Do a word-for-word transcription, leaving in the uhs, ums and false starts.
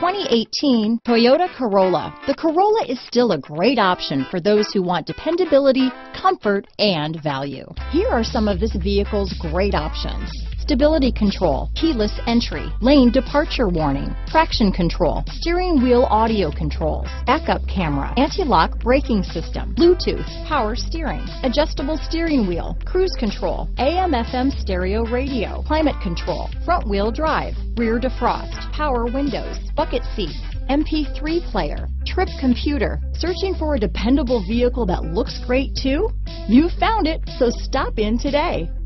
twenty eighteen Toyota Corolla. The Corolla is still a great option for those who want dependability, comfort, and value. Here are some of this vehicle's great options: stability control, keyless entry, lane departure warning, traction control, steering wheel audio controls, backup camera, anti-lock braking system, Bluetooth, power steering, adjustable steering wheel, cruise control, A M F M stereo radio, climate control, front wheel drive, rear defrost, power windows, bucket seats, M P three player, trip computer. Searching for a dependable vehicle that looks great too? You found it, so stop in today.